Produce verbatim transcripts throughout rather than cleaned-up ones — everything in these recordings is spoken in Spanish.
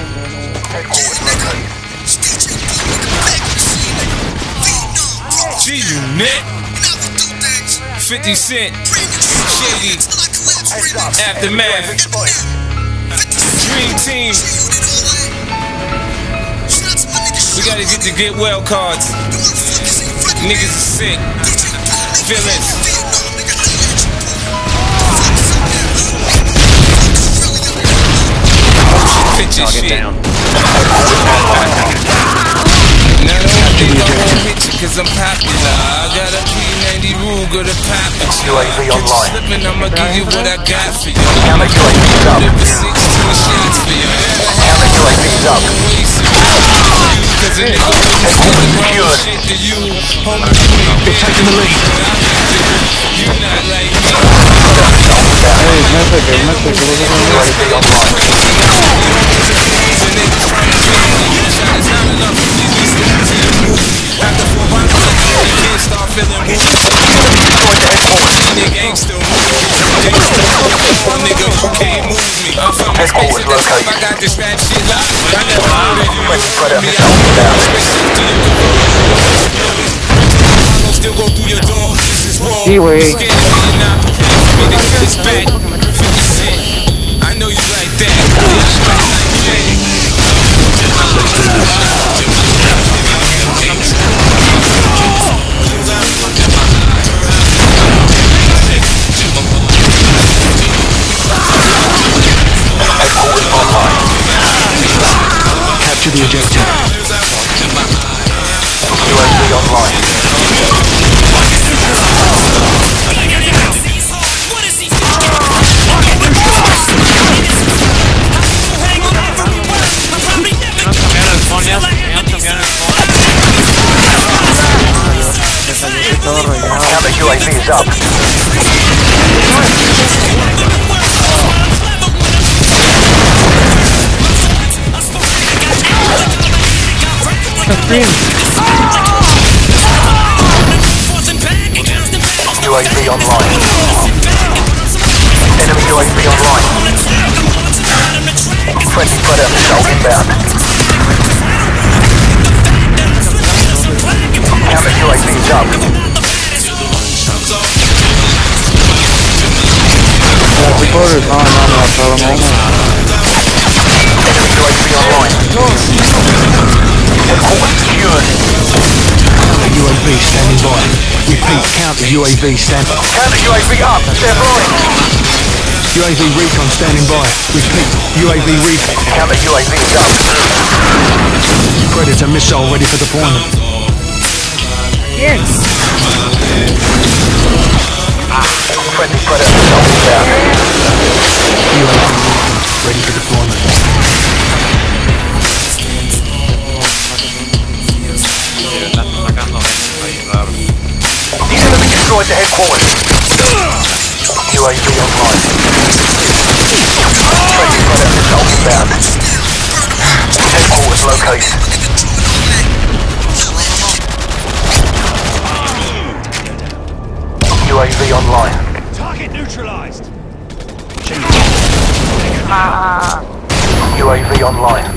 G-Unit, fifty Cent, Shady, Aftermath, Dream Team. We gotta get the get well cards. Niggas are sick. Feelings. Picture shit. Not only do I won't hit you cause I'm popular, I got a P ninety Ruger to pop it. U A V online. Slipping, I'ma give you what I got for you. Counter U A V's up. Deliver sixteen shots for you. Counter U A V's up. Cause a nigga wouldn't say the wrong shit to you. Homie, you ain't been taking the lead. You not like me. Hey, message, message, U A V online. Start feeling Destroy the headquarters. Nigga, you can't move me. I'm from the space at the top. I got this rap shit locked. I never heard of you. Me, I don't still go through your door. This is wrong. Scared of me and not prepared for me to get this back. fifty Cent. I know you like that. Headquarters online. Capture the objective. U A V online. Counter U A V is up. U A V online. Enemy U A V online. Friendly Predator missile inbound. Counter U A V is up. Recorders on, on, on, tell them all. Enemy U A V online. Headquarters secured. Counter U A V standing by. Repeat, counter U A V stand by. Counter U A V up. Stand by. U A V recon standing by. Repeat, U A V recon. Counter U A V is up. Predator missile ready for deployment. Yes. Friendly Predator missile inbound. U A V recon ready for deployment. The enemy destroyed the headquarters. U A V online. Friendly Predator missile inbound. Headquarters located. U A V online. Target neutralized. U A V online.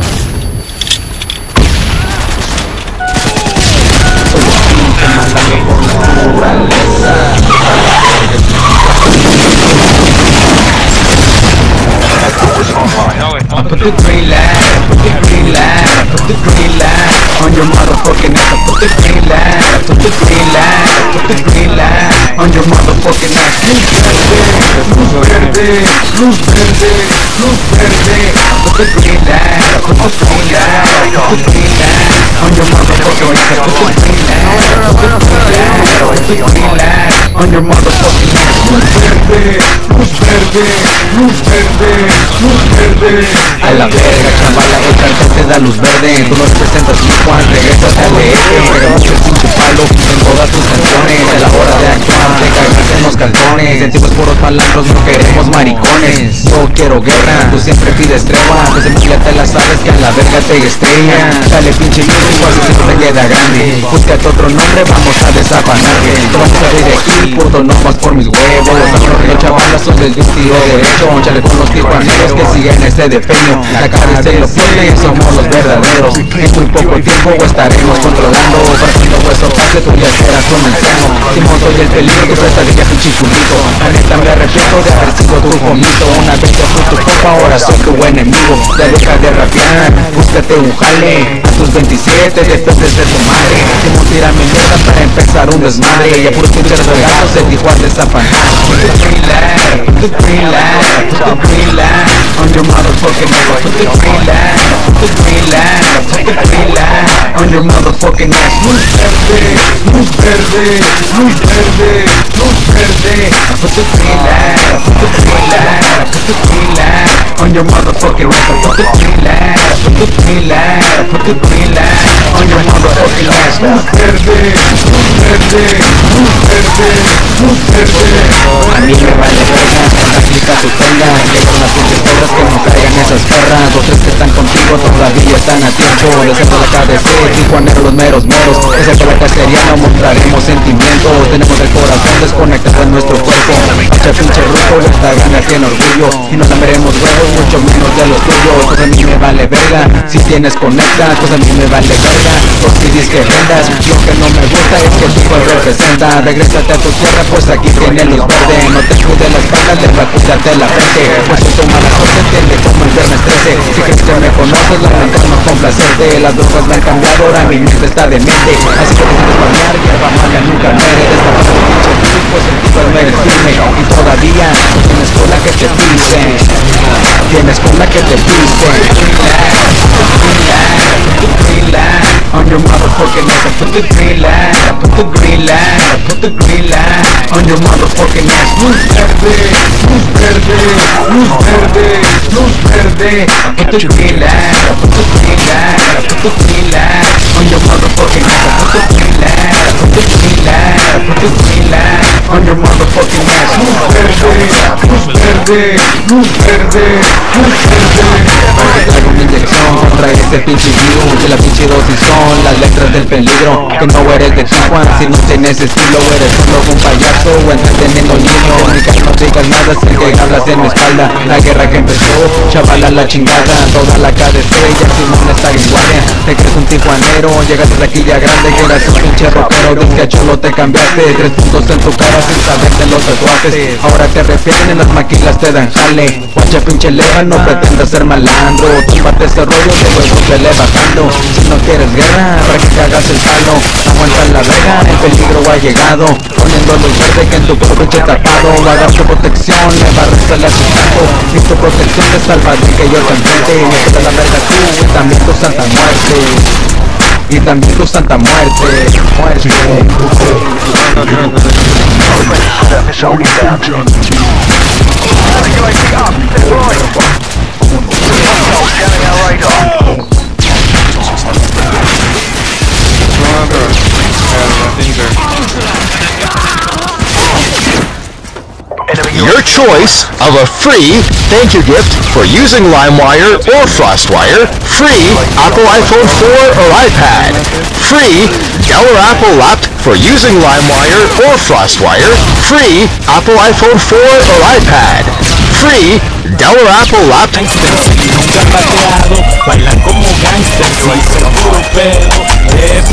Headquarters online. I put the green light, put the green light, put the green light on your motherfucking ass. I put the green light, put the green light, put the green light on your motherfucking ass. Luz verde, luz verde, luz verde, luz verde. I put the green light, put the green light, put the green light on your motherfucking ass. I put the green light, put the green light, put the green light on your motherfucking ass. Luz verde, luz verde, luz verde, luz verde. A la verga, chavala, esta gente da luz verde. Tú no representas mi Juan, regresas al D F. Pero mucho pinche palo en todas tus canciones. A la hora de actuar te cagas en los calzones. Sentimos puros palabras, no queremos maricones. Yo quiero guerra, tú siempre pides tregua. Desde muy te la ya sabes que a la verga te estrella. Dale pinche music, pues si te queda grande. Búscate otro nombre, vamos a desafanarte. Te vamos a salir de aquí, puto, no más por mis huevos. Los chavalas son del vestido derecho. Chale con los tijuaneros que siguen ese depeño. La cara se lo pone, somos los verdaderos. En muy poco tiempo estaremos controlando. Para cuando hueso pase, tú ya serás un anciano. Simón, soy el peligro, esta día pinche culito. La neta me arrepiento de haber sido tu comito. Una vez yo fui tu copa, ahora soy tu enemigo. Ya deja de rapear, búscate un jale. A tus veintisiete, dependes de tu madre. Simón, tírame mierda para empezar un desmadre. Y a puros pinches regalos de Tijuana desafanar. Put the green light, put the green light, put the green light on your motherfucking ass. Put the green light, put the green light, put the green light on your motherfucking ass. Luz verde, luz verde, luz verde, luz verde. Put the green light, put the green light, put the green light on your motherfucking ass. Put the green light, put the green light, put the green light on your motherfucking ass. Luz verde, luz verde, luz verde, luz verde. A mí me vale verga, aplica tu tela. Llegan las pinches perras que no caigan esas perras. Los tres que están contigo todavía están a tiempo. Desde la K D C, Tijuanero los meros meros. Desde la cacería no mostraremos sentimientos. Tenemos el corazón desconectado en nuestro cuerpo. Hacha pinche ruco, esta gana tiene orgullo. Y no lameremos huevos, mucho menos de los tuyos. Pues a mí me vale verga, si tienes conecta. Pues a mí me vale verga, los C Ds que vendas. Lo que no me gusta es que el tipo representa. Regrésate a tu tierra, pues aquí tiene luz verde. No te cuide la espalda, levántate la frente. Pues si tu mala suerte entiende como el viernes trece. Si crees que me conoces, lamentamos complacerte. Las drogas me han cambiado, ahora mi mente está demente. Así que decides palmear, hierba mala nunca muere. Destapar el pinche music, pues el tipo no eres firme. Y todavía no tienes cola que te pise. Tienes cola que te pise. Put the green light on your motherfucking ass. Put the green light, put the green light, put the green light on your motherfucking ass. Luz verde, luz verde, luz verde, luz verde. Put the green light, put the green light, put the green light on your motherfucking ass. Put the green light, put the green light, put the green light on your motherfucking ass. Luz verde, luz verde, luz verde, luz verde. Traigo una inyección contra este pinche virus. Que la pinche dosis son las letras del peligro. Que no eres de Tijuana si no tienes estilo. Eres solo un payaso o entreteniendo niños. Ni que no digas nada si que hablas en mi espalda. La guerra que empezó, chavala la chingada. Toda la K D C ya Simón está en guardia. Te crees un tijuanero, llegaste de aquí ya grande. Que eras un pinche rockero, desde que cholo te cambiaste. Tres puntos en tu cara sin saber de los tatuajes. Ahora te refieren en las maquilas, te dan jale. Guacha pinche leva, no pretendas ser malandro. Tómate ese rollo de huevos, vele bajando. Si no quieres guerra, para que hagas el palo. Aguanta la verga, el peligro ha llegado. Poniendo luz verde que en tu cuerpo pinche tapado. Hagas tu protección, le va a restar el asesinato. Y tu protección te salva de que yo te enfrente. Me queda la verga tú y también tu santa muerte. Y también tu santa muerte. Muerte. Your choice of a free thank you gift for using LimeWire or FrostWire, free Apple iPhone four or iPad, free Dell or Apple Laptop for using LimeWire or FrostWire, free Apple iPhone four or iPad, free Dell or Apple Laptop. Nunca pateado, bailan como gangsters y son puro pedo. De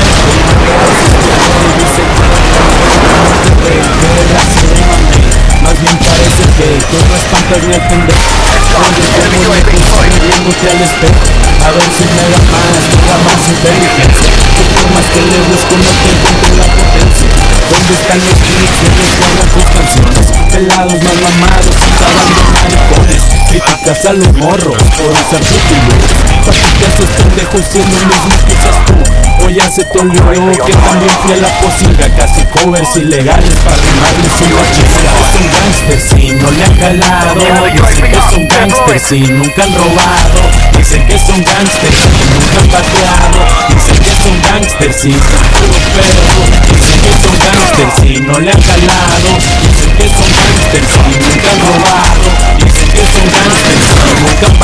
más bien parece que tú no espantas ni al pendejo. Cuando te mueves viéndote al espejo, a ver si me da más, me da más inteligencia. Por más que le busco no te encuentro la potencia. ¿Dónde están los clips que recuerdan tus canciones? Pelados más mamados y cabando maricones. Criticas a los morros por usar su títulos. Practicas estos pendejos siendo lo mismo que usas tú. O ya se te olvidó que también fui a la posilga. Casi covers ilegales para rimarles una chinga. Son gangsters y no le han jalado. Dicen que son gangsters y nunca han robado. Dicen que son gangsters y nunca han pateado. Dicen que son gangsters y son puro pedo. Dicen que son gangsters y no le han jalado. Dicen que son gangsters y nunca han robado. Dicen que son gangsters y nunca han pateado.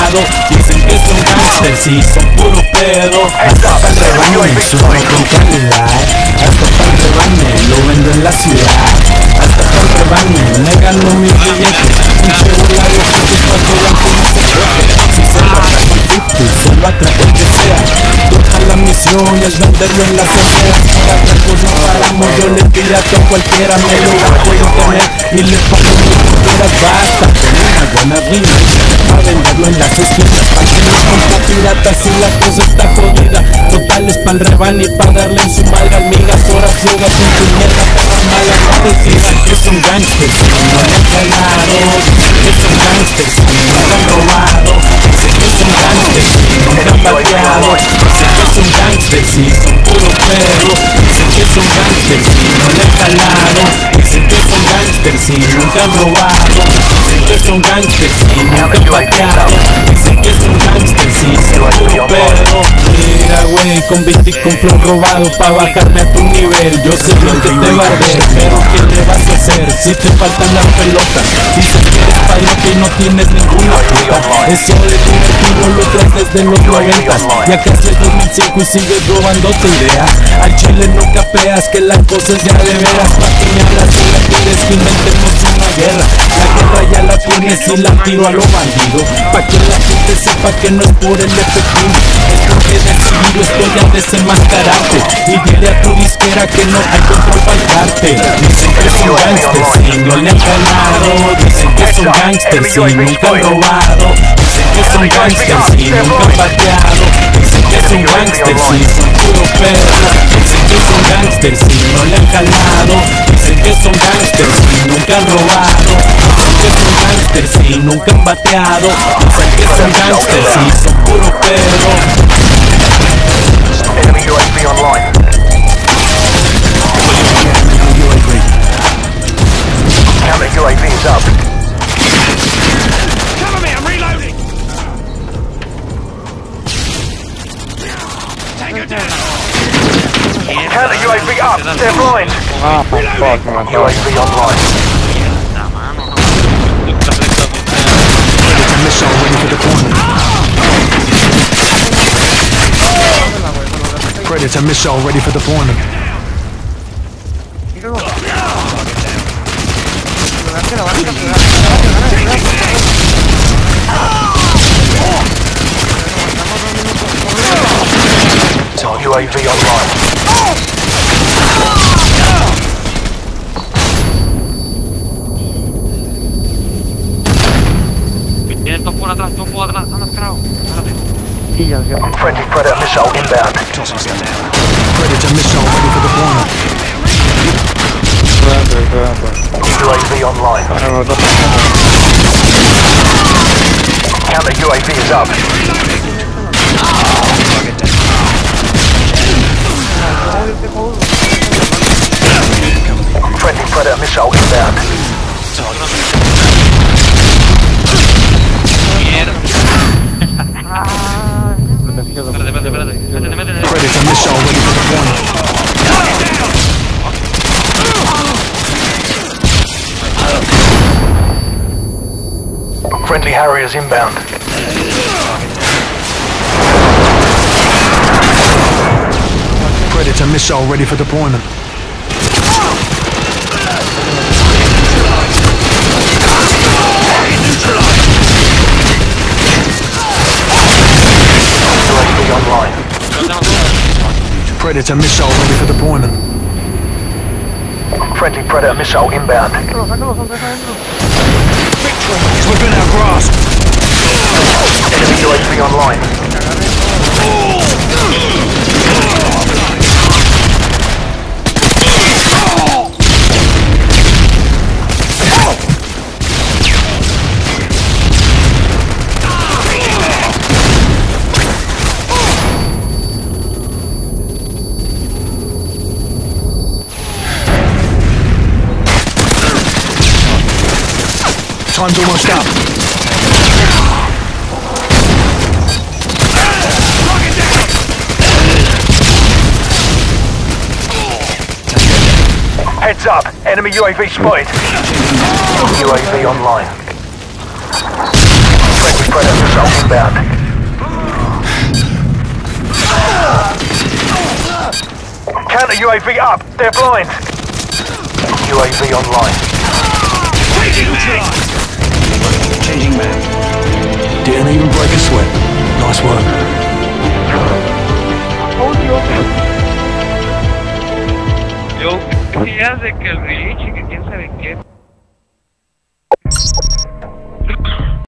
calado. Dicen que son gangsters y son puro pedo. Hasta pa'l rebaño, sueno con calidad. Hasta pa'l rebaño, lo vendo en la ciudad. Hasta pa'l rebaño, me gano mis billetes. Un chevolario juntos pa' que vean cómo se coge. Si se lo atrae el fifty, se lo atrae el que sea. Toda la misión es venderlo en las aceras. Para atracos no paramos, yo le pirato a cualquiera. Me lo bajo de internet y le pongo mis fronteras. Basta con una buena rima a venderlo en las esquinas. Pa' que no compra piratas si la cosa está jodida. Totales pa'l reban y pa' darle en su madre almigas. Horas yogas en tu mierda, perras malas parecidas. Que son gangsters, no le han calado. Que son gangsters, no le han robado. Dicen que son gangsters, nunca han bateado. Dicen que son gangsters y son puro perro. Dicen que son gangsters y no le han calado. Dicen que son gangsters y nunca han robado. Dicen que son gangsters y nunca han bateado. Dicen que son gangsters y son puro perro. Mira güey, con beat y con flow robado pa' bajarme a tu nivel. Yo sé bien que te va a ver, pero ¿qué le vas a hacer si te faltan las pelotas? Dices que eres padrote y no tienes ninguna puta. Eso de divertido lo traes desde los noventas. Ya casi es dos mil cinco y sigues robándote ideas. Al chile no capeas que la cosa es ya de veras. Pa' que me hablas y la quieres que inventemos una guerra. La guerra ya la tienes y la tiro a lo bandido. Pa' que la gente sepa que no es por el efectivo. Es porque decidido estoy a desenmascararte. Y dile a tu disquera que no hay control para el cártel. Dicen que son gangsters y no le han ganado. Dicen que son gangsters y nunca han robado. Dicen que son gangsters y nunca han bateado. Dicen que son gangsters y son puro perro. Dicen que son gangsters y no le han calado. Dicen que son gangsters y nunca han robado. Dicen que son gangsters y nunca han bateado. Dicen que son gangsters y son puro perro. Enemy U A V online. Counter U A V is up. Cover me, I'm reloading! Tango down! Counter U A V up. They're blind. Ah, fuck, me U A V online. Missile ready for deployment. Predator missile ready for deployment. U A V online. Viene topo atrás, topo atrás, anda atrás. Friendly Predator missile inbound. Predator missile ready for deployment. U A V online. Counter U A V is up. Friendly Predator missile inbound. Espérate, espérate, espérate. Métete, métete. Predator missile ready for deployment. Friendly Harriers inbound. Predator missile ready for deployment. U A V online. Predator missile ready for deployment. Friendly Predator missile inbound. It's within our grasp. Enemy U A V online. Time's almost up. Heads up. Enemy U A V spotted. U A V online. Friendly Predator assault inbound. Counter U A V up. They're blind. U A V online. Changing man. Didn't even break a sweat. Nice work. Yo, ¿qué hace que el release, que quién sabe qué?